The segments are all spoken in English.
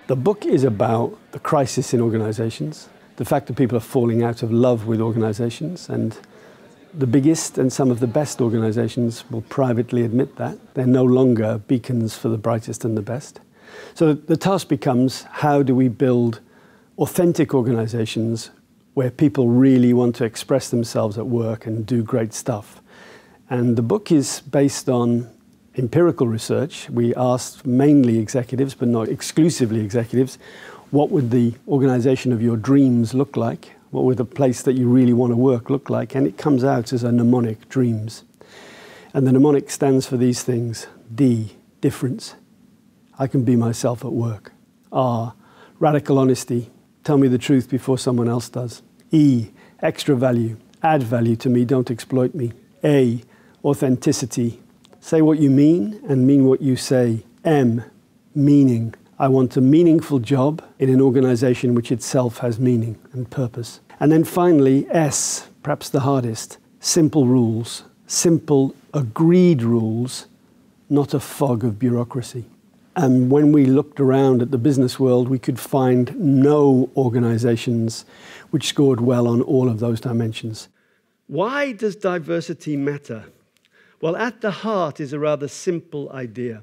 The book is about the crisis in organizations, the fact that people are falling out of love with organizations, and the biggest and some of the best organizations will privately admit that. They're no longer beacons for the brightest and the best. So the task becomes, how do we build authentic organizations where people really want to express themselves at work and do great stuff? And the book is based on empirical research. We asked mainly executives, but not exclusively executives, what would the organization of your dreams look like? What would the place that you really want to work look like? And it comes out as a mnemonic, dreams. And the mnemonic stands for these things. D, difference. I can be myself at work. R, radical honesty. Tell me the truth before someone else does. E, extra value. Add value to me, don't exploit me. A, authenticity. Say what you mean and mean what you say. M, meaning. I want a meaningful job in an organization which itself has meaning and purpose. And then finally, S, perhaps the hardest, simple rules. Simple, agreed rules, not a fog of bureaucracy. And when we looked around at the business world, we could find no organizations which scored well on all of those dimensions. Why does diversity matter? Well, at the heart is a rather simple idea.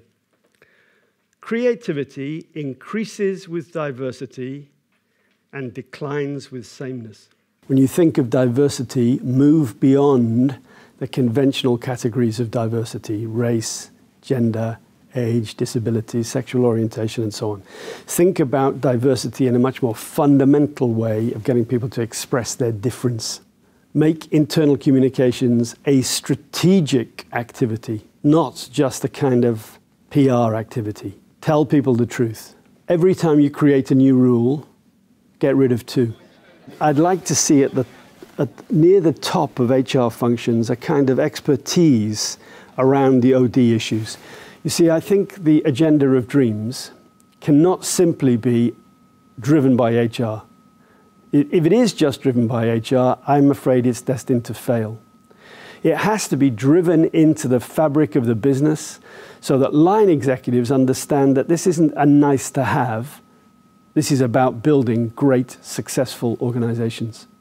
Creativity increases with diversity and declines with sameness. When you think of diversity, move beyond the conventional categories of diversity, race, gender, age, disability, sexual orientation, and so on. Think about diversity in a much more fundamental way of getting people to express their difference. Make internal communications a strategic activity, not just a kind of PR activity. Tell people the truth. Every time you create a new rule, get rid of two. I'd like to see near the top of HR functions a kind of expertise around the OD issues. You see, I think the agenda of dreams cannot simply be driven by HR. If it is just driven by HR, I'm afraid it's destined to fail. It has to be driven into the fabric of the business so that line executives understand that this isn't a nice to have. This is about building great, successful organizations.